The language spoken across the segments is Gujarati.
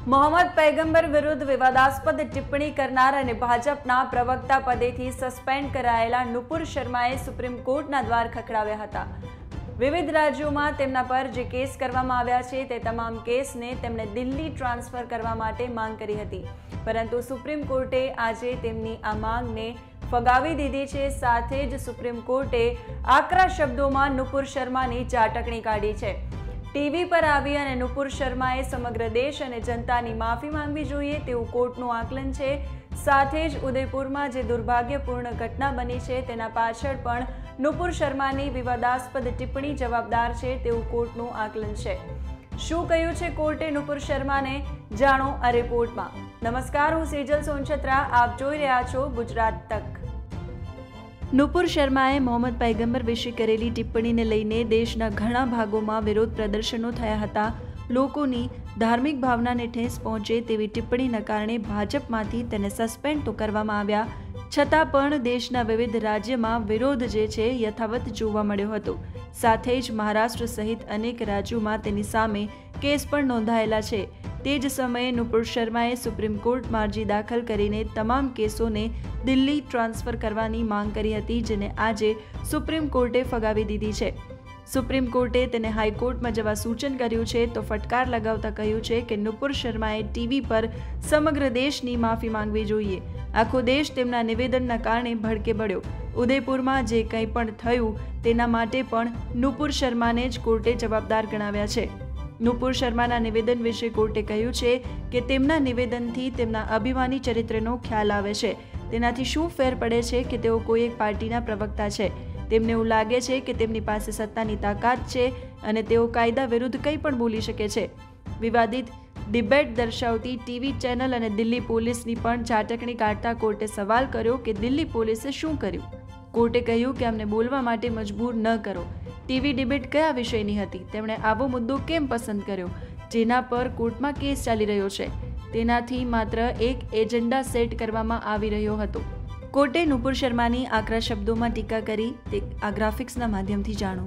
મોહમ્મદ પૈગંબર વિરુદ્ધ વિવાદાસ્પદ ટિપ્પણી કરનાર અને ભાજપના પ્રવક્તા પદેથી સસ્પેન્ડ કરાયેલા નુપુર શર્માએ સુપ્રીમ કોર્ટના દ્વાર ખખડાવ્યા હતા। વિવિધ રાજ્યોમાં તેમના પર જે કેસ કરવામાં આવ્યા છે તે તમામ કેસને તેમણે દિલ્હી ટ્રાન્સફર કરવા માટે માંગ કરી હતી, પરંતુ સુપ્રીમ કોર્ટે આજે તેમની આ માંગને ફગાવી દીધી છે। સાથે જ સુપ્રીમ કોર્ટે આકરા શબ્દોમાં નુપુર શર્માની ઝાટકણી કાઢી છે। ટીવી પર આવી અને નુપુર શર્માએ સમગ્ર દેશ અને જનતાની માફી માંગવી જોઈએ તેવું કોર્ટનું આકલન છે। સાથે જ ઉદયપુરમાં જે દુર્ભાગ્યપૂર્ણ ઘટના બની છે તેના પાછળ પણ નુપુર શર્માની વિવાદાસ્પદ ટિપ્પણી જવાબદાર છે તેવું કોર્ટનું આકલન છે। શું કહ્યું છે કોર્ટે નુપુર શર્માને, જાણો આ રિપોર્ટમાં। નમસ્કાર, હું સેજલ સોનછત્રા, આપ જોઈ રહ્યા છો ગુજરાત તક। નુપુર શર્માએ મોહમ્મદ પૈગંબર વિશે કરેલી ટિપ્પણીને લઈને દેશના ઘણા ભાગોમાં વિરોધ પ્રદર્શનો થયા હતા। લોકોની ધાર્મિક ભાવનાને ઠેસ પહોંચે તેવી ટિપ્પણીના કારણે ભાજપમાંથી તેને સસ્પેન્ડ તો કરવામાં આવ્યા, છતાં પણ દેશના વિવિધ રાજ્યમાં વિરોધ જે છે યથાવત જોવા મળ્યો હતો। સાથે જ મહારાષ્ટ્ર સહિત અનેક રાજ્યોમાં તેની સામે કેસ પણ નોંધાયેલા છે। તે જ સમયે નુપુર શર્માએ સુપ્રીમ કોર્ટમાં અરજી દાખલ કરીને તમામ કેસોને દિલ્હી ટ્રાન્સફર કરવાની માંગ કરી હતી, જેને આજે સુપ્રીમ કોર્ટે ફગાવી દીધી છે। સુપ્રીમ કોર્ટે તેને હાઈકોર્ટમાં જવા સૂચન કર્યું છે તો ફટકાર લગાવતા કહ્યું છે કે નુપુર શર્માએ ટીવી પર સમગ્ર દેશની માફી માંગવી જોઈએ। આખો દેશ તેમના નિવેદનના કારણે ભડકે પડ્યો। ઉદયપુરમાં જે કંઈ પણ થયું તેના માટે પણ નુપુર શર્માને જ કોર્ટે જવાબદાર ગણાવ્યા છે। નુપુર શર્માના નિવેદન વિશે કોર્ટે કહ્યું છે કે તેમના નિવેદનથી તેમના અભિમાની ચરિત્રનો ખ્યાલ આવે છે। તેનાથી શું ફેર પડે છે કે તેઓ કોઈ એક પાર્ટીના પ્રવક્તા છે। તેમને એવું લાગે છે કે તેમની પાસે સત્તાની તાકાત છે અને તેઓ કાયદા વિરુદ્ધ કંઈ પણ બોલી શકે છે। વિવાદિત ડિબેટ દર્શાવતી ટીવી ચેનલ અને દિલ્હી પોલીસની પણ ઝાટકણી કાઢતા કોર્ટે સવાલ કર્યો કે દિલ્હી પોલીસે શું કર્યું। કોર્ટે કહ્યું કે અમને બોલવા માટે મજબૂર ન કરો। ટીવી ડિબેટ કયા વિષયની હતી? તેમણે આવો મુદ્દો કેમ પસંદ કર્યો જેના પર કોર્ટમાં કેસ ચાલી રહ્યો છે? તેનાથી માત્ર એક એજન્ડા સેટ કરવામાં આવી રહ્યો હતો। કોર્ટે નુપુર શર્માની આકરા શબ્દોમાં ટીકા કરી, તે આ ગ્રાફિક્સના માધ્યમથી જાણો।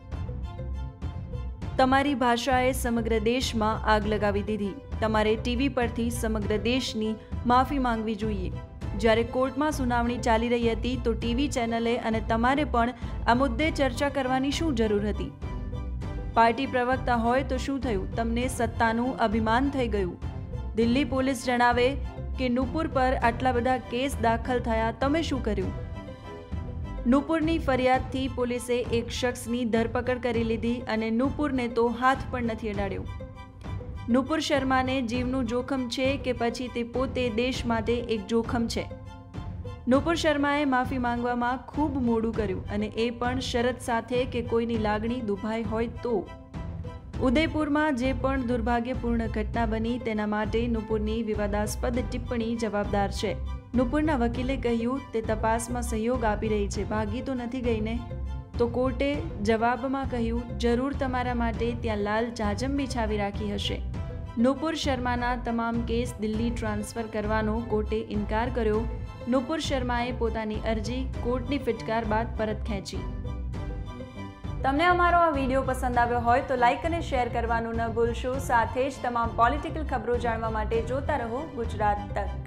તમારી ભાષાએ સમગ્ર દેશમાં આગ લગાવી દીધી। તમારે ટીવી પરથી સમગ્ર દેશની માફી માંગવી જોઈએ। જ્યારે કોર્ટમાં સુનાવણી ચાલી રહી હતી તો ટીવી ચેનલે અને તમારે પણ આ મુદ્દે ચર્ચા કરવાની શું જરૂર હતી? પાર્ટી પ્રવક્તા હોય તો શું થયું? તમને સત્તાનું અભિમાન થઈ ગયું। દિલ્હી પોલીસ જણાવે કે નુપુર પર આટલા બધા કેસ દાખલ થયા, તમે શું કર્યું? નુપુરની ફરિયાદથી પોલીસે એક શખ્સની ધરપકડ કરી લીધી અને નુપુરને તો હાથ પણ નથી અડાડ્યો। નુપુર શર્માને જીવનું જોખમ છે કે પછી તે પોતે દેશ માટે એક જોખમ છે? નુપુર શર્માએ માફી માંગવામાં ખૂબ મોડું કર્યું અને એ પણ શરત સાથે કે કોઈની લાગણી દુભાઈ હોય તો। ઉદયપુરમાં જે પણ દુર્ભાગ્યપૂર્ણ ઘટના બની તેના માટે નુપુરની વિવાદાસ્પદ ટિપ્પણી જવાબદાર છે। નુપુરના વકીલે કહ્યું તે તપાસમાં સહયોગ આપી રહી છે, ભાગી તો નથી ગઈ ને? તો કોર્ટે જવાબમાં કહ્યું, જરૂર તમારા માટે ત્યાં લાલ જાજમ બિછાવી રાખી હશે। નુપુર શર્માના તમામ કેસ દિલ્હી ટ્રાન્સફર કરવાનો કોર્ટે ઇનકાર કર્યો। નુપુર શર્માએ પોતાની અરજી કોર્ટની ફટકાર બાદ પરત ખેંચી। તમને અમારો આ વિડીયો પસંદ આવ્યો હોય તો લાઇક અને શેર કરવાનું ન ભૂલશો। સાથે જ તમામ પોલિટિકલ ખબરો જાણવા માટે જોતા રહો ગુજરાત તક।